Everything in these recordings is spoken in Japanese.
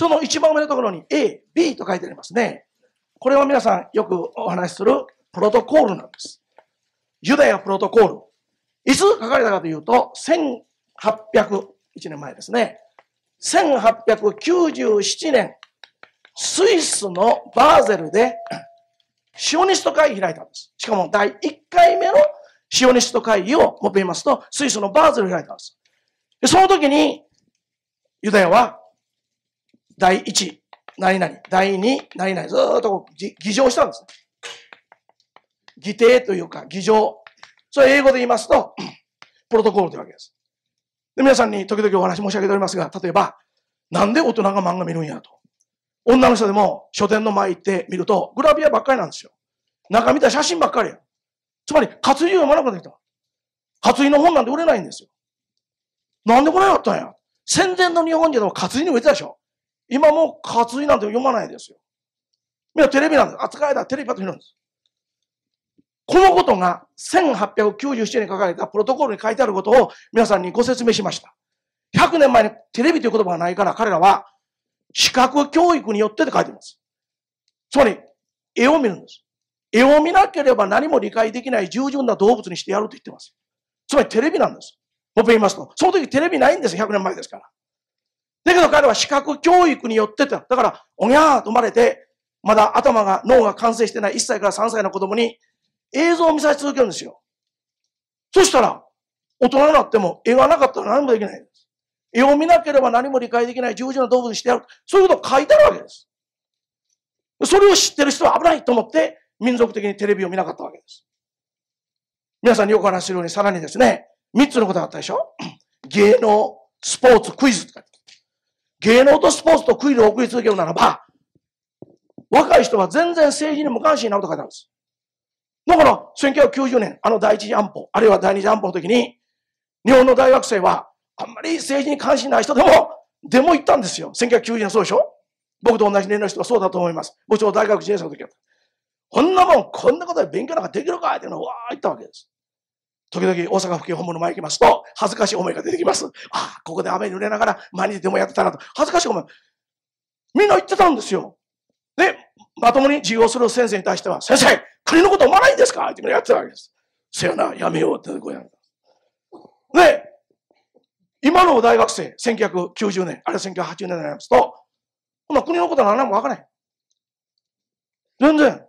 その一番上のところに A、B と書いてありますね。これは皆さんよくお話しするプロトコールなんです。ユダヤプロトコール。いつ書かれたかというと、1801年前ですね。1897年、スイスのバーゼルでシオニスト会議開いたんです。しかも第1回目のシオニスト会議をもっと言いますと、スイスのバーゼルで開いたんです。でその時に、ユダヤは第1、何々、第2、何々、ずーっと議場したんです。議定というか、議場。それ英語で言いますと、プロトコールというわけです。で、皆さんに時々お話申し上げておりますが、例えば、なんで大人が漫画見るんやと。女の人でも書店の前行って見ると、グラビアばっかりなんですよ。中見た写真ばっかりや。つまり、活字を読まなくなってきた。活字の本なんて売れないんですよ。なんでこれやったんや。戦前の日本人でも活字に売れてたでしょ。今もう活字なんて読まないですよ。みんなテレビなんです。扱いだ、テレビパッと見るんです。このことが1897年に書かれたプロトコールに書いてあることを皆さんにご説明しました。100年前にテレビという言葉がないから彼らは視覚教育によってって書いています。つまり絵を見るんです。絵を見なければ何も理解できない従順な動物にしてやると言ってます。つまりテレビなんです。もっと言いますと、その時テレビないんですよ、100年前ですから。だけど彼は視覚教育によってだから、おぎゃーと生まれて、まだ脳が完成してない1歳から3歳の子供に映像を見させ続けるんですよ。そしたら、大人になっても絵がなかったら何もできないんです。絵を見なければ何も理解できない従順な動物にしてやる。そういうことを書いてあるわけです。それを知ってる人は危ないと思って、民族的にテレビを見なかったわけです。皆さんによく話するように、さらにですね、3つのことがあったでしょ。芸能、スポーツ、クイズとか。芸能とスポーツとクイズを送り続けるならば、若い人は全然政治に無関心になると書いてあるんです。だから、1990年、第一次安保、あるいは第二次安保の時に、日本の大学生は、あんまり政治に関心ない人でも、デモ行ったんですよ。1990年そうでしょ。僕と同じ年齢の人はそうだと思います。僕ちょうど大学1年生の時は。こんなもん、こんなことで勉強なんかできるかっていうのをわー言ったわけです。時々大阪府警本部の前に行きますと、恥ずかしい思いが出てきます。ああ、ここで雨に濡れながら毎日でもやってたなと。恥ずかしい思い。みんな言ってたんですよ。で、まともに授業する先生に対しては、先生、国のこと思わないんですかってやってたわけです。せやな、やめようってこうやる。で、今の大学生、1990年、あれ1980年になりますと、こんな国のことは何もわからない。全然。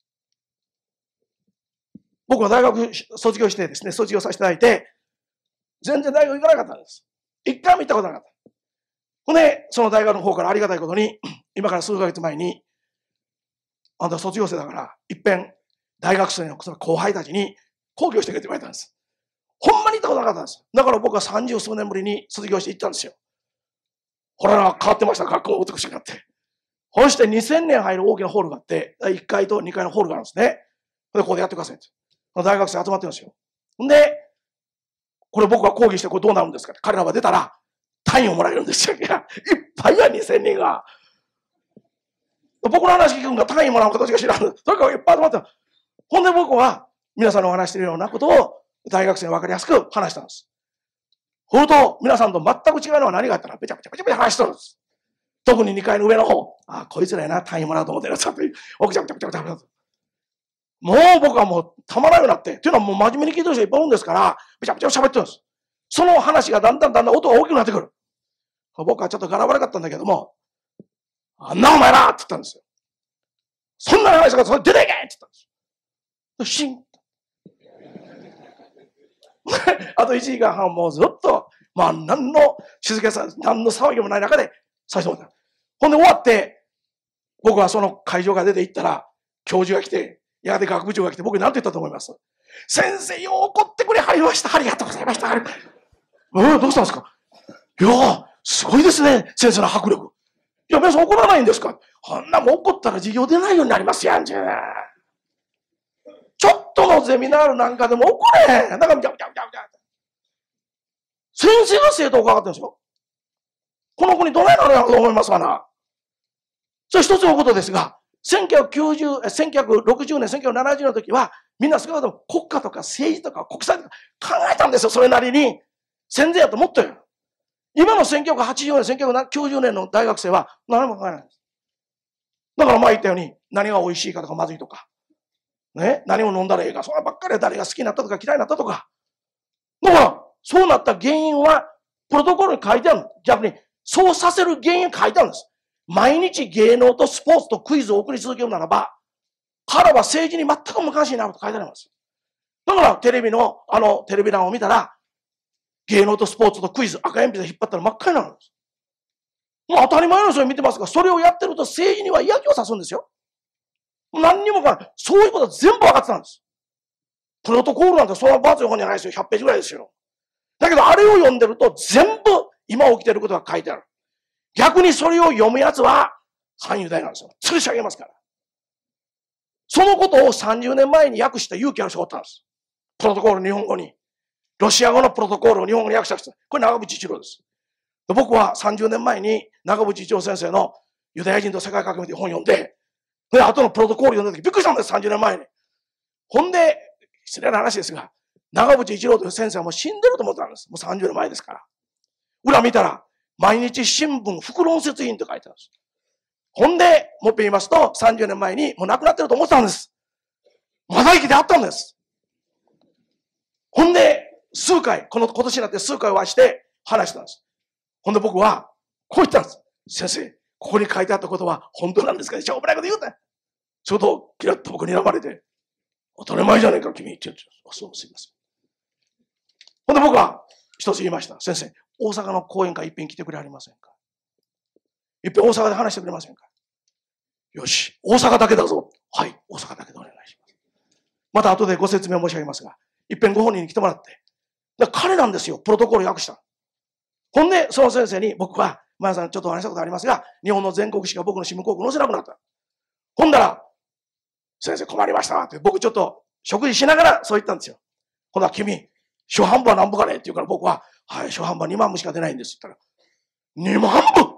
僕は大学卒業してですね、卒業させていただいて、全然大学行かなかったんです。一回も行ったことなかった。ほんで、その大学の方からありがたいことに、今から数ヶ月前に、あんた卒業生だから、いっぺん大学生のその後輩たちに講義をしてくれって言われたんです。ほんまに行ったことなかったんです。だから僕は30数年ぶりに卒業して行ったんですよ。ほら、変わってました、学校美しくなって。そして2000年入る大きなホールがあって、1階と2階のホールがあるんですね。で、ここでやってくださいって。大学生集まってるんですよ。で、これ僕が講義してこれどうなるんですかって彼らが出たら単位をもらえるんですよ。いや、いっぱいや2000人が。僕の話聞くんが単位もらう形が知らん。それからいっぱい集まってる。ほんで僕は皆さんのお話しているようなことを大学生に分かりやすく話したんです。それと皆さんと全く違うのは何があったらべちゃべちゃべちゃべちゃ話してるんです。特に2階の上の方。あ、こいつらやな、単位もらうと思ってるやつだって。おくちゃくちゃくちゃくちゃ。もう僕はもうたまらなくなって。っていうのはもう真面目に聞いてる人いっぱいいるんですから、べちゃべちゃ喋ってるんです。その話がだんだん音が大きくなってくる。僕はちょっとガラ悪かったんだけども、あんなお前らって言ったんですよ。そんな話がそれ出てけって言ったんです。シン。あと1時間半もうずっと、まあ何の静けさ、何の騒ぎもない中で最初まで。ほんで終わって、僕はその会場が出て行ったら、教授が来て、やがて学部長が来て、僕に何て言ったと思います？先生、よう怒ってくれはりました。ありがとうございました。どうしたんですか？いや、すごいですね、先生の迫力。いや、皆さん怒らないんですか？こんなもん怒ったら授業出ないようになりますやんじゃ。ちょっとのゼミナールなんかでも怒れ。だから、先生が生徒を伺ってるんですよ。この子にどないなるやろうと思いますかな。それ一つのことですが、1960年、1970年の時は、みんな少なくとも国家とか政治とか国際とか考えたんですよ、それなりに。戦前やともっとよ。 今の1980年、1990年の大学生は何も考えないんです。だから前言ったように、何が美味しいかとかまずいとか、ね、何を飲んだらいいか、そればっかり誰が好きになったとか嫌いになったとか。だから、そうなった原因は、プロトコルに書いてある。逆に、そうさせる原因書いてあるんです。毎日芸能とスポーツとクイズを送り続けるならば、彼は政治に全く無関心になると書いてあります。だから、テレビ欄を見たら、芸能とスポーツとクイズ、赤鉛筆で引っ張ったら真っ赤になるんです。もう当たり前の人に見てますが、それをやってると政治には嫌気をさすんですよ。何にもかない。そういうことは全部分かってたんです。プロトコールなんてそんな分厚い本じゃないですよ。100ページぐらいですよ。だけど、あれを読んでると全部今起きてることが書いてある。逆にそれを読むやつは反ユダヤなんですよ。吊るし上げますから。そのことを30年前に訳した勇気ある人がおったんです。プロトコール日本語に。ロシア語のプロトコールを日本語に訳した人。これ長渕一郎です。僕は30年前に長渕一郎先生のユダヤ人と世界革命という本を読んで、で、後のプロトコール読んだ時びっくりしたんです、30年前に。ほんで、失礼な話ですが、長渕一郎という先生はもう死んでると思ったんです。もう30年前ですから。裏見たら、毎日新聞副論説委員って書いてあるんです。ほんで、もう一遍言いますと、30年前にもう亡くなってると思ってたんです。まだ生きてあったんです。ほんで、今年になって数回お会いして話したんです。ほんで僕は、こう言ったんです。先生、ここに書いてあったことは本当なんですかね、しょうもないこと言うて。ちょうどキラッと僕に睨まれて、当たり前じゃねえか、君って言って。そう、すいません。ほんで僕は一つ言いました。先生、大阪の講演会一遍来てくれはりませんか？一遍大阪で話してくれませんか？よし、大阪だけだぞ。はい、大阪だけでお願いします。また後でご説明申し上げますが、一遍ご本人に来てもらって。だから彼なんですよ、プロトコルを訳した。ほんで、その先生に僕は、前さんちょっとお話したことありますが、日本の全国紙が僕の新聞広告載せなくなった。ほんだら、先生困りましたって、僕ちょっと食事しながらそう言ったんですよ。ほんなら君、初版部は何部かねって言うから僕は、はい、初版部は2万部しか出ないんですって言ったら、2万部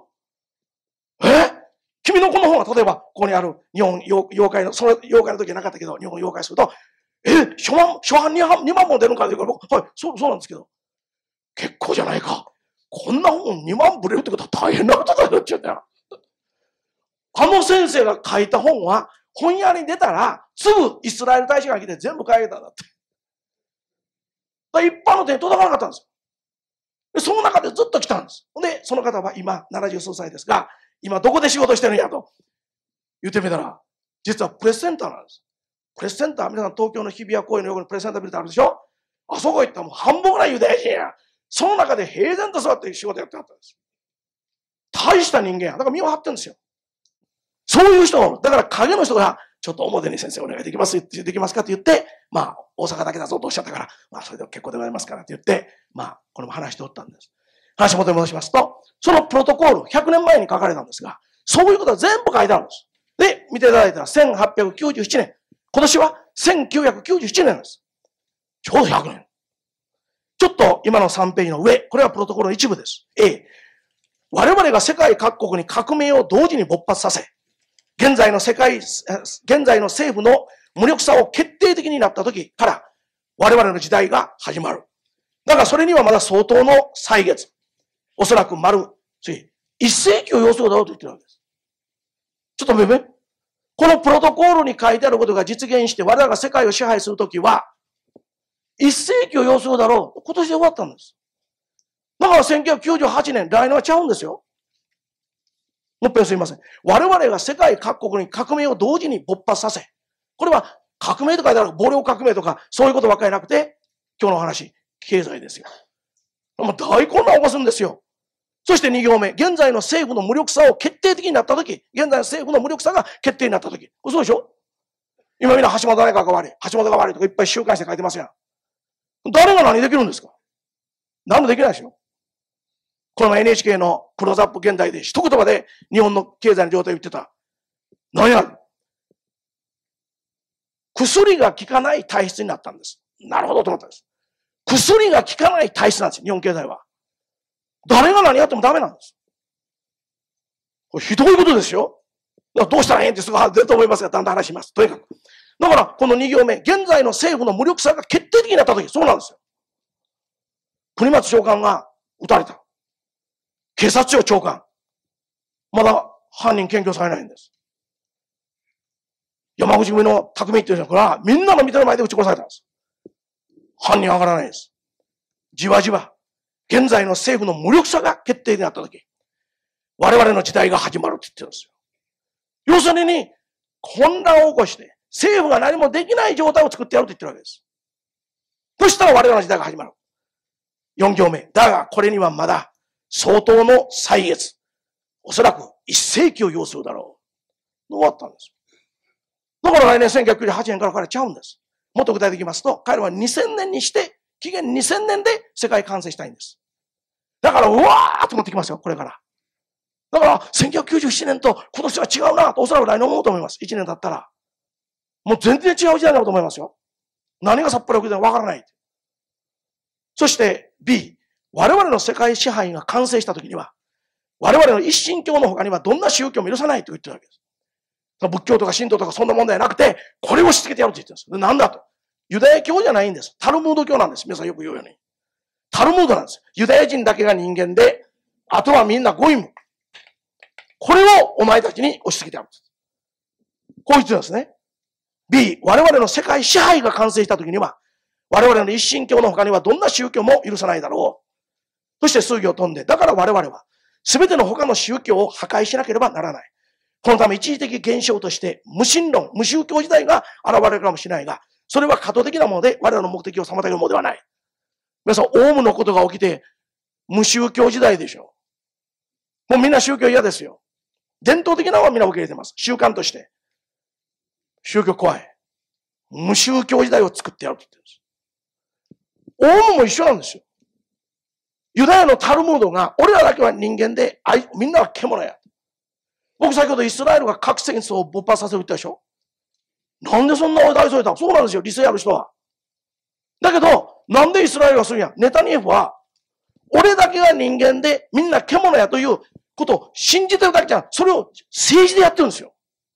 君のこの本は例えば、ここにある日本妖怪の、その妖怪の時はなかったけど、日本妖怪すると、初版2万本出るのかって言うから僕、はい、そうなんですけど、結構じゃないか。こんな本2万部売れるってことは大変なことだよって言ったよ。あの先生が書いた本は、本屋に出たら、すぐイスラエル大使が来て全部買い上げたんだって。一般の手に届かなかったんですよ。でその中でずっと来たんです。で、その方は今70数歳ですが、今どこで仕事してるんやと言ってみたら、実はプレスセンターなんです。プレスセンター、皆さん東京の日比谷公園の横にプレスセンタービルってあるでしょ？あそこ行ったらもう半分ぐらいユダヤ人や。その中で平然と座って仕事やってはったんです。大した人間や。だから身を張ってるんですよ。そういう人だから影の人が、ちょっと表に先生お願いできますかって言って、大阪だけだぞとおっしゃったから、それで結構でございますからって言って、これも話しておったんです。話元に戻しますと、そのプロトコール、100年前に書かれたんですが、そういうことは全部書いてあるんです。で、見ていただいたら1897年。今年は1997年です。ちょうど100年。ちょっと今の3ページの上、これはプロトコルの一部です。A、我々が世界各国に革命を同時に勃発させ、現在の政府の無力さを決定的になった時から我々の時代が始まる。だからそれにはまだ相当の歳月。おそらく1世紀を要するだろうと言ってるわけです。ちょっと見て。このプロトコールに書いてあることが実現して我々が世界を支配するときは1世紀を要するだろう。今年で終わったんです。だから1998年、来年はちゃうんですよ。もう一遍すいません。我々が世界各国に革命を同時に勃発させ、これは革命とかではなく暴力革命とかそういうことばっかりなくて、今日の話、経済ですよ。もう大混乱を起こすんですよ。そして2行目、現在の政府の無力さを決定的になったとき、現在の政府の無力さが決定になったとき、そうでしょ？今みんな橋本内閣が悪い、橋本が悪いとかいっぱい週刊誌で書いてますやん。誰が何できるんですか？何もできないですよ。この NHK のクローズアップ現代で一言葉で日本の経済の状態を言ってた。何や？薬が効かない体質になったんです。なるほどと思ったんです。薬が効かない体質なんですよ、日本経済は。誰が何やってもダメなんです。これひどいことですよ。どうしたらええんってすぐ出ると思いますが、だんだん話します。とにかく。だから、この2行目、現在の政府の無力さが決定的になったとき、そうなんですよ。国松長官が撃たれた。 警察庁長官。まだ犯人検挙されないんです。山口組の匠っていう人からみんなの見てる前で撃ち殺されたんです。犯人上がらないです。じわじわ、現在の政府の無力さが決定になったとき、我々の時代が始まるって言ってるんですよ。要するに、混乱を起こして、政府が何もできない状態を作ってやると言ってるわけです。そしたら我々の時代が始まる。4行目。だが、これにはまだ相当の歳月。おそらく1世紀を要するだろう。終わったんです。だから来年1998年から彼はちゃうんです。もっと具体的に言いますと、彼は2000年にして、紀元2000年で世界完成したいんです。だから、うわーっと持ってきますよ、これから。だから、1997年と今年は違うなと、おそらく来年思うと思います。1年経ったら。もう全然違う時代になると思いますよ。何がさっぱり起きてるかわからない。そして B、我々の世界支配が完成したときには、我々の一神教の他にはどんな宗教も許さないと言ってるわけです。仏教とか神道とかそんな問題なくて、これをしつけてやると言ってるんです。で、なんだと。ユダヤ教じゃないんです。タルムード教なんです。皆さんよく言うように。タルムードなんです。ユダヤ人だけが人間で、あとはみんなゴイム。これをお前たちに押し付けてやる。こう言ってるんですね。B、我々の世界支配が完成したときには、我々の一神教の他にはどんな宗教も許さないだろう。そして数行飛んで、だから我々は、すべての他の宗教を破壊しなければならない。このため一時的現象として、無神論、無宗教時代が現れるかもしれないが、それは過渡的なもので、我々の目的を妨げるものではない。皆さん、オウムのことが起きて、無宗教時代でしょ。もうみんな宗教嫌ですよ。伝統的なのはみんな受け入れてます。習慣として。宗教怖い。無宗教時代を作ってやるって言ってるんです。オウムも一緒なんですよ。ユダヤのタルムードが、俺らだけは人間で、みんなは獣や。僕先ほどイスラエルが核戦争を勃発させるって言ったでしょ。なんでそんな大それた？そうなんですよ、理性ある人は。だけど、なんでイスラエルがするんや？ネタニヤフは、俺だけが人間でみんな獣やということを信じてるだけじゃん。それを政治でやってるんですよ。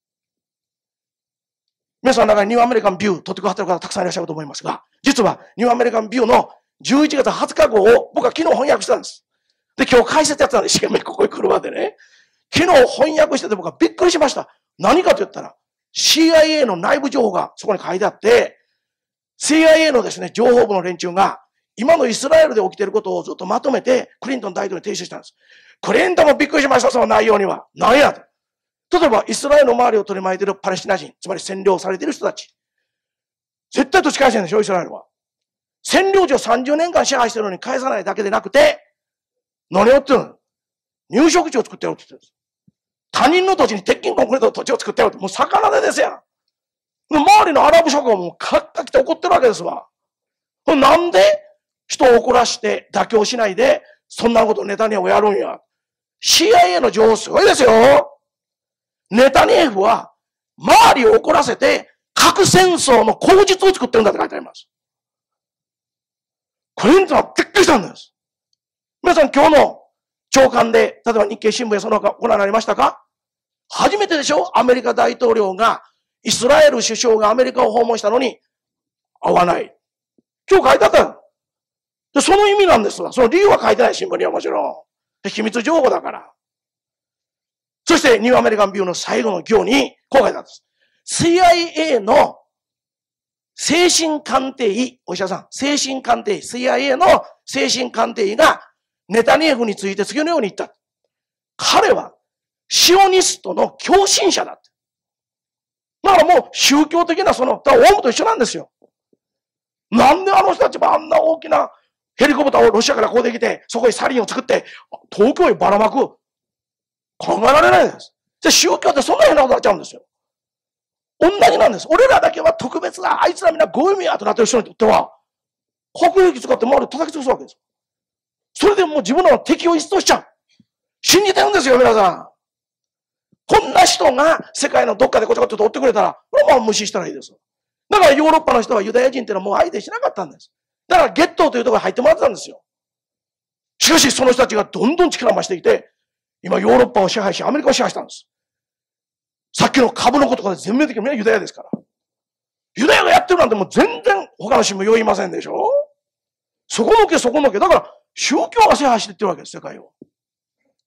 皆さんの中にニューアメリカンビュー撮ってくださってる方たくさんいらっしゃると思いますが、実はニューアメリカンビューの11月20日号を僕は昨日翻訳したんです。で、今日解説やってたんで、一生懸命ここに来るまでね。昨日翻訳してて僕はびっくりしました。何かと言ったら、CIA の内部情報がそこに書いてあって、CIA のですね、情報部の連中が、今のイスラエルで起きていることをずっとまとめて、クリントン大統領に提出したんです。クリントンもびっくりしました、その内容には。何やと。例えば、イスラエルの周りを取り巻いているパレスチナ人、つまり占領されている人たち。絶対土地返せんでしょ、イスラエルは。占領地を30年間支配してるのに返さないだけでなくて、何を言ってるの？入植地を作ってやるって言ってるんです。他人の土地に鉄筋コンクリートの土地を作ってやるって、もう魚手ですやん。周りのアラブ諸国はもうカッカ来て怒ってるわけですわ。なんで人を怒らして妥協しないで、そんなことネタニヤフをやるんや。CIA の情報すごいですよ。ネタニヤフは周りを怒らせて核戦争の口実を作ってるんだって書いてあります。クリントンはびっくりしたんです。皆さん今日の朝刊で、例えば日経新聞やその他ご覧になりましたか？初めてでしょ？アメリカ大統領が、イスラエル首相がアメリカを訪問したのに、会わない。今日書いてあったの。で、その意味なんですわ。その理由は書いてない、新聞にはもちろん。秘密情報だから。そして、ニューアメリカンビューの最後の行に、こう書いてあるんです。CIA の精神鑑定医、お医者さん、精神鑑定医、CIA の精神鑑定医が、ネタニヤフについて次のように言った。彼は、シオニストの狂信者だって。だからもう宗教的なオウムと一緒なんですよ。なんであの人たちもあんな大きなヘリコプターをロシアからこうできて、そこへサリンを作って、東京へばらまく。考えられないです。で、宗教ってそんな変なことになっちゃうんですよ。同じなんです。俺らだけは特別だ。あいつらみんなゴイミやとなってる人にとっては、核兵器使って周りを叩き潰すわけです。それでもう自分の敵を一掃しちゃう。信じてるんですよ、皆さん。こんな人が世界のどっかでこちょこちょと追ってくれたら、これはもう無視したらいいです。だからヨーロッパの人はユダヤ人っていうのはもう相手しなかったんです。だからゲットーというところに入ってもらってたんですよ。しかしその人たちがどんどん力を増してきて、今ヨーロッパを支配し、アメリカを支配したんです。さっきの株のことで全面的にみんなユダヤですから。ユダヤがやってるなんてもう全然他の新聞言いませんでしょ。そこのけそこのけ。だから宗教が支配していってるわけです、世界を。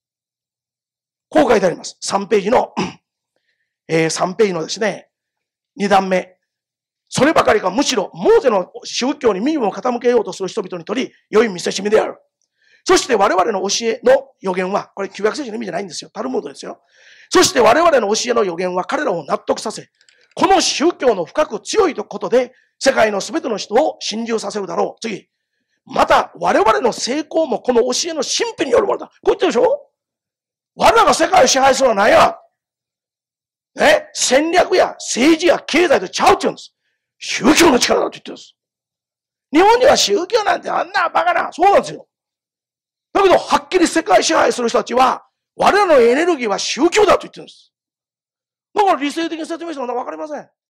こう書いてあります。3ページの、3ページのですね、2段目。そればかりか、むしろ、モーゼの宗教に耳を傾けようとする人々にとり、良い見せしめである。そして我々の教えの予言は、これ旧約聖書の意味じゃないんですよ。タルムードですよ。そして我々の教えの予言は彼らを納得させ、この宗教の深く強いことで、世界のすべての人を信じさせるだろう。次。また、我々の成功もこの教えの神秘によるものだ。こう言ってるでしょ？我らが世界を支配するのは何や？ね？戦略や政治や経済とちゃうって言うんです。宗教の力だって言ってるんです。日本には宗教なんてあんなバカな。そうなんですよ。だけど、はっきり世界支配する人たちは、我らのエネルギーは宗教だと言ってるんです。だから理性的に説明してもわかりません。